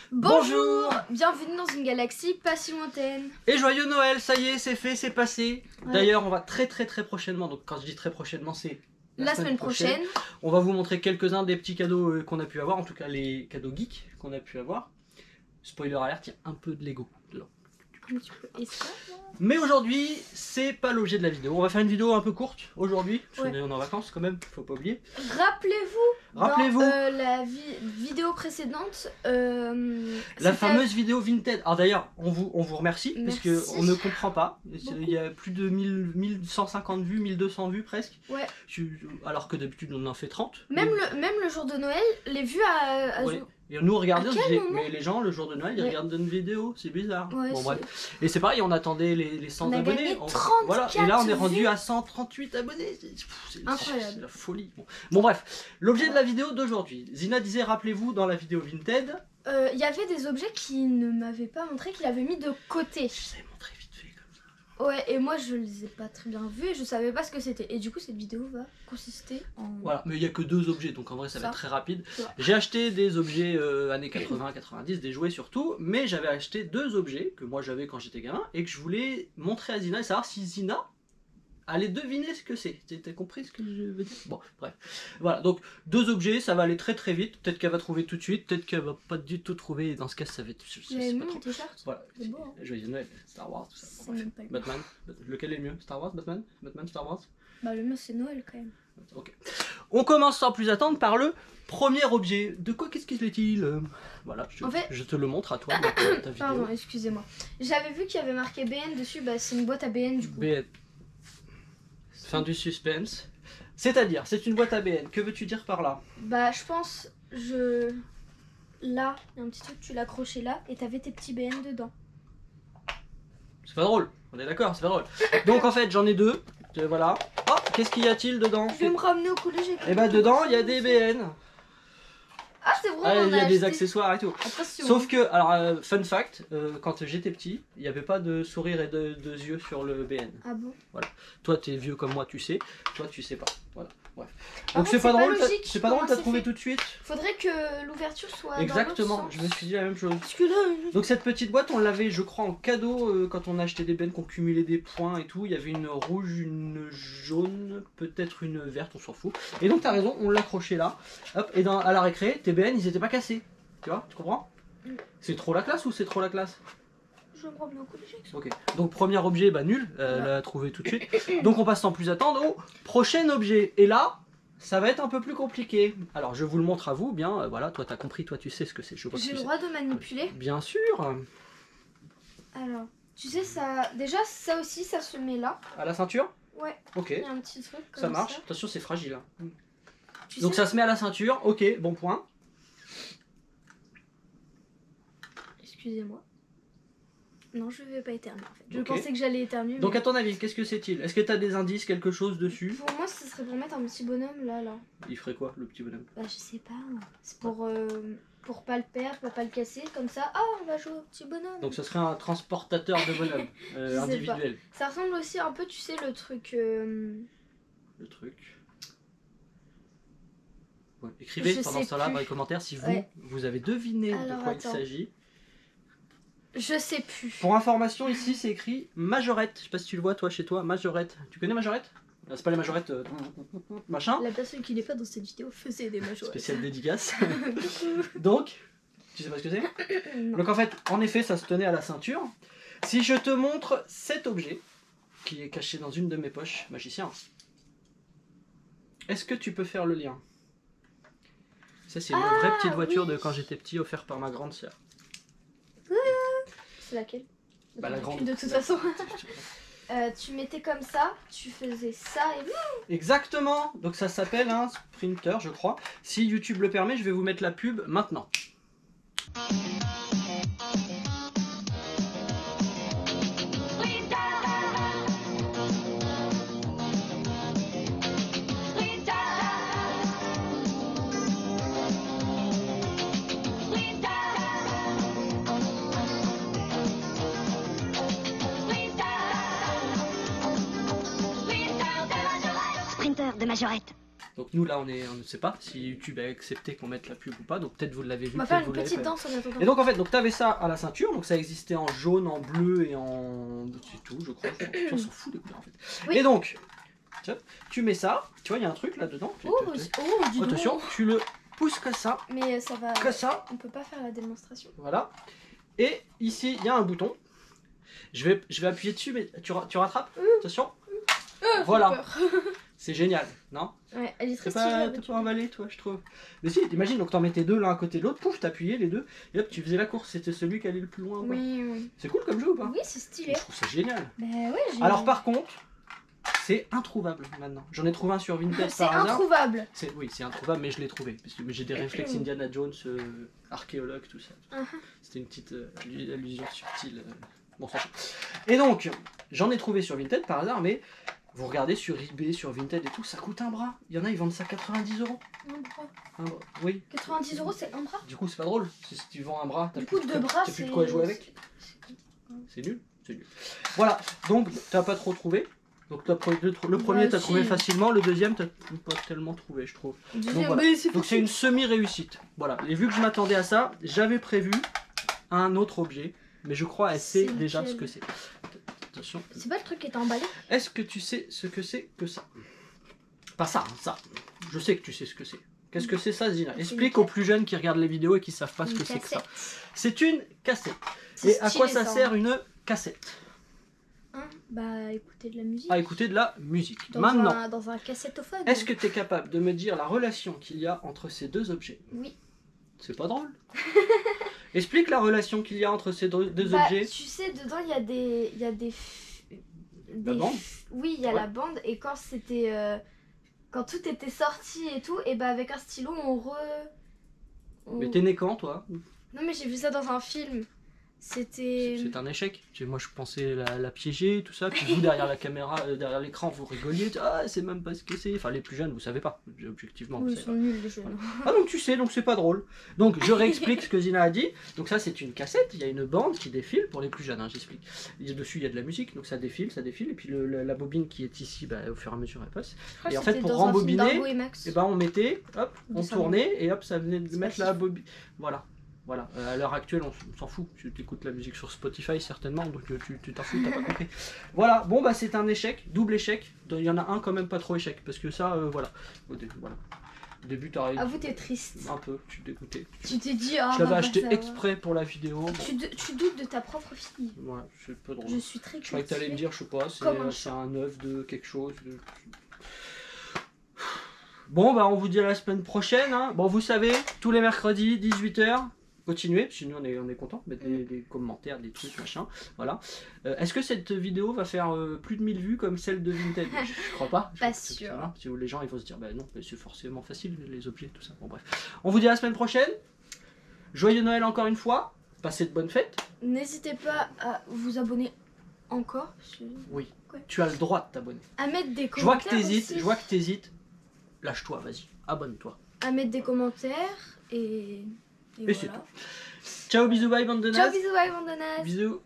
Bonjour, bienvenue dans une galaxie pas si lointaine. Et joyeux Noël, ça y est, c'est fait, c'est passé. Ouais. D'ailleurs, on va très prochainement, donc quand je dis très prochainement, c'est La semaine prochaine. On va vous montrer quelques-uns des petits cadeaux qu'on a pu avoir, en tout cas les cadeaux geeks qu'on a pu avoir. Spoiler alert, il y a un peu de Lego dedans. Un petit peu. Et ça, Mais aujourd'hui, c'est pas l'objet de la vidéo. On va faire une vidéo un peu courte aujourd'hui, parce Ouais. qu'on est en vacances quand même, faut pas oublier. Rappelez-vous, dans la vidéo précédente, La c'était- fameuse vidéo Vinted. Alors d'ailleurs, on vous remercie, parce Merci. qu'on ne comprend pas. Beaucoup. Il y a plus de 1150 vues, 1200 vues presque. Ouais. Alors que d'habitude on en fait 30. Même le jour de Noël, les vues à Ouais. Et nous regardons, À on se quel disait, moment mais les gens le jour de Noël ils Ouais. regardent une vidéo, c'est bizarre. Ouais, bon c'est- bref. Et c'est pareil, on attendait les 100 On a abonnés. gagné Voilà. Et là on est 34 rendu vues. à 138 abonnés. Incroyable. C'est la folie. Bon bref, l'objet de la vidéo d'aujourd'hui. Zina disait, rappelez-vous dans la vidéo Vinted. il y avait des objets qu'il ne m'avait pas montré, qu'il avait mis de côté. Je sais montrer vite fait comme ça. Ouais, et moi je les ai pas très bien vus et je savais pas ce que c'était. Et du coup, cette vidéo va consister en. Voilà, mais il n'y a que 2 objets, donc en vrai ça va Ça. être très rapide. Ouais. J'ai acheté des objets années 80-90, des jouets surtout, mais j'avais acheté 2 objets que moi j'avais quand j'étais gamin et que je voulais montrer à Zina et savoir si Zina allait deviner ce que c'est. T'as compris ce que je veux dire? Bon, bref. Voilà, donc 2 objets, ça va aller très vite. Peut-être qu'elle va trouver tout de suite, peut-être qu'elle va pas du tout trouver. Et dans ce cas, ça va être. Je J'avais sais mis pas mon trop. t-shirt. Voilà, C'est beau, hein. Joyeux Noël, Star Wars, tout ça. C'est Bon, bref. même pas le Batman, lequel est le mieux? Star Wars, Batman? Batman, Star Wars? Bah, le mien c'est Noël quand même. Ok. On commence sans plus attendre par le premier objet. De quoi qu'est-ce qu'il est-il? Voilà, En fait- je te le montre à toi dans ta vidéo. Pardon, excusez-moi. J'avais vu qu'il y avait marqué BN dessus, bah c'est une boîte à BN du coup. BN. Fin du suspense. C'est-à-dire, c'est une boîte à BN. Que veux-tu dire par là? Bah je pense, là, il y a un petit truc, tu l'accrochais là et t'avais tes petits BN dedans. C'est pas drôle. On est d'accord, c'est pas drôle. Donc en fait, j'en ai 2. Voilà. Oh, qu'est-ce qu'il y a-t-il dedans? Je vais me ramener au collège. Et bah dedans, il y a des BN. Ah c'est vrai, Ah, on en il y a des acheté. accessoires et tout. Attention. Sauf que, alors, fun fact, quand j'étais petit, il n'y avait pas de sourire et de yeux sur le BN. Ah bon? Toi, t'es vieux comme moi, tu sais. Toi, tu sais pas. Voilà. Bref. Par Donc c'est contre, pas c'est pas drôle. logique C'est pas drôle, comment t'as c'est trouvé fait. tout de suite. Faudrait que l'ouverture soit Exactement. dans l'autre Je sens. me suis dit la même chose. Parce que là, Donc cette petite boîte, on l'avait, je crois, en cadeau quand on achetait des bennes, qu'on cumulait des points et tout. Il y avait une rouge, une jaune, peut-être une verte, on s'en fout. Et donc t'as raison, on l'accrochait là. Hop. Et à la récré, tes BN, ils étaient pas cassés. Tu vois, tu comprends? Mm. C'est trop la classe ou c'est trop la classe? je vais me ramener au collège. avec ça. Ok. Donc premier objet, bah nul, elle l'a trouvé tout de suite. Donc on passe sans plus attendre au prochain objet. Et là, ça va être un peu plus compliqué. Alors je vous le montre à vous, bien. Voilà, toi t'as compris, toi tu sais ce que c'est. Je vois que J'ai tu le sais. droit de manipuler. Bien sûr. Alors, tu sais ça, déjà ça aussi ça se met là. À la ceinture. Ouais. Ok. Il y a un petit truc comme Ça marche. ça. Attention, c'est fragile. Hein. Tu Donc sais, ça se met à la ceinture. Ok, bon point. excusez-moi. Non, je vais pas éternuer en fait. Je Ok. pensais que j'allais éternuer. Donc mais à ton avis, qu'est-ce que c'est-il? Est-ce que tu as des indices, quelque chose dessus? pour moi, ce serait pour mettre un petit bonhomme là. Il ferait quoi, le petit bonhomme? Bah, je sais pas. C'est pour pas le perdre, pour pas le casser. Comme ça, ah, on va jouer au petit bonhomme. Donc ce serait un transportateur de bonhomme Je sais individuel. Ça ressemble aussi un peu, tu sais, le truc. Le truc. Ouais, écrivez Je pendant sais ce temps-là plus. dans les commentaires si vous, Ouais. vous avez deviné Alors, de quoi attends. il s'agit. Je sais plus. Pour information, ici c'est écrit Majorette. Je sais pas si tu le vois toi chez toi, Majorette. Tu connais Majorette? C'est pas les Majorettes machin. La personne qui n'est pas dans cette vidéo faisait des majorettes. Spécial dédicace. Donc, tu sais pas ce que c'est? Non. Donc en fait, en effet, ça se tenait à la ceinture. Si je te montre cet objet, qui est caché dans une de mes poches, magicien, est-ce que tu peux faire le lien? Ça c'est une vraie petite voiture oui. de quand j'étais petit, offerte par ma grande sœur. C'est laquelle? Bah la grande. De toute façon. Tu mettais comme ça, tu faisais ça et... Exactement. Donc ça s'appelle un sprinter, je crois. Si YouTube le permet, je vais vous mettre la pub maintenant. Sprinter de Majorette. Donc nous là on ne sait pas si YouTube a accepté qu'on mette la pub ou pas, donc peut-être vous l'avez vu. On va faire une petite danse en attendant. Et donc en fait, tu avais ça à la ceinture, donc ça existait en jaune, en bleu et en... C'est tout je crois, on s'en fout des couleurs en fait. Oui. Et donc, tu mets ça, tu vois il y a un truc là dedans. Oh, dis donc. Attention, tu le pousses comme ça, Mais ça va... comme ça, On peut pas faire la démonstration. voilà. Et ici il y a un bouton, je vais appuyer dessus, mais tu rattrapes, attention. Voilà, c'est génial, non? Ouais, elle est très T'as stylée. pas emballé toi je trouve. Mais si, t'imagines, donc t'en mettais deux l'un à côté de l'autre, pouf, t'appuyais les deux, et hop, tu faisais la course, c'était celui qui allait le plus loin. Quoi. Oui. C'est cool comme jeu ou pas? Oui, c'est stylé. Je trouve ça génial. Bah ouais, j'ai... Alors par contre, c'est introuvable maintenant. J'en ai trouvé un sur Vinted c'est par hasard. introuvable. Oui, c'est introuvable, mais je l'ai trouvé. Parce que j'ai des réflexes Indiana Jones, archéologue, tout ça. C'était une petite allusion subtile. Bon, ça. Et donc, j'en ai trouvé sur Vinted par hasard, mais vous regardez sur eBay, sur Vinted et tout, ça coûte un bras. Il y en a, ils vendent ça 90 €. Un bras. Un bras. Oui. 90 € c'est un bras. Du coup, c'est pas drôle. Si tu vends un bras, t'as Du plus, coup, deux bras, t'as plus de quoi jouer avec. C'est nul. C'est nul. Voilà. Donc, t'as pas trop trouvé. Donc, le premier, t'as trouvé facilement. Le deuxième, t'as pas tellement trouvé, je trouve. Donc, voilà. Donc, c'est une semi-réussite. Voilà. Et vu que je m'attendais à ça, j'avais prévu un autre objet. Mais je crois elle sait déjà ce que c'est. Attention. C'est pas le truc qui est emballé? Est-ce que tu sais ce que c'est que ça? Pas ça, ça. Je sais que tu sais ce que c'est. Qu'est-ce que c'est ça, Zina? Explique aux plus jeunes qui regardent les vidéos et qui savent pas ce que c'est que ça. C'est une cassette. Et à quoi ça sert une cassette? Bah, écouter de la musique. À écouter de la musique. Maintenant, dans un cassettophone. Est-ce que tu es capable de me dire la relation qu'il y a entre ces deux objets? Oui. C'est pas drôle. Explique la relation qu'il y a entre ces deux objets. Tu sais, dedans, il y a des... La bande? Oui, il y a la bande. Et quand c'était... quand tout était sorti et tout, et bah avec un stylo, Mais t'es né quand, toi? Non, mais j'ai vu ça dans un film. C'était... C'est un échec. Moi je pensais la piéger, tout ça. Puis vous derrière la caméra, derrière l'écran, vous rigoliez. Ah, c'est même pas ce que c'est. Enfin, les plus jeunes, vous savez pas. Objectivement. Oui, ils sont nuls les jeunes. Ah, donc tu sais, donc c'est pas drôle. Donc je réexplique ce que Zina a dit. Donc ça, c'est une cassette. Il y a une bande qui défile pour les plus jeunes, hein, j'explique. Dessus, il y a de la musique. Donc ça défile. Et puis la bobine qui est ici, bah, au fur et à mesure, elle passe. Et en fait, pour rembobiner, et ben, on mettait, hop, on tournait, et hop, ça venait de mettre la bobine. Voilà. Voilà, à l'heure actuelle, on s'en fout. Tu écoutes la musique sur Spotify certainement, donc tu t'en fous, t'as pas compris. Voilà, bon bah c'est un échec, double échec. Il y en a un quand même pas trop échec, parce que ça, voilà. Au début, t'arrives. Avoue, t'es triste. Un peu, tu t'es dégoûté. Tu t'es dit, ah, je l'avais acheté exprès pour la vidéo. Tu doutes de ta propre fille. Ouais, c'est pas drôle. Je suis très Je croyais que t'allais me dire, je sais pas, c'est un œuf de quelque chose. Bon, bah on vous dit à la semaine prochaine. Hein. Bon, vous savez, tous les mercredis, 18 h. Continuez, parce que nous on est contents, mettre des commentaires, des trucs, machin, voilà. Est-ce que cette vidéo va faire plus de 1000 vues comme celle de Vinted? Je crois pas. Pas sûr. Parce que les gens ils vont se dire, bah non, c'est forcément facile, les objets, tout ça. Bon bref. On vous dit à la semaine prochaine. Joyeux Noël encore une fois. Passez de bonnes fêtes. N'hésitez pas à vous abonner encore. Oui, tu as le droit de t'abonner. À mettre des commentaires. Je vois que t'hésites. Lâche-toi, vas-y, abonne-toi. À mettre des commentaires et voilà. C'est tout. Ciao, bisous, bye, bande de nazes. Ciao, bisous, bye, bande de nazes. Bisous.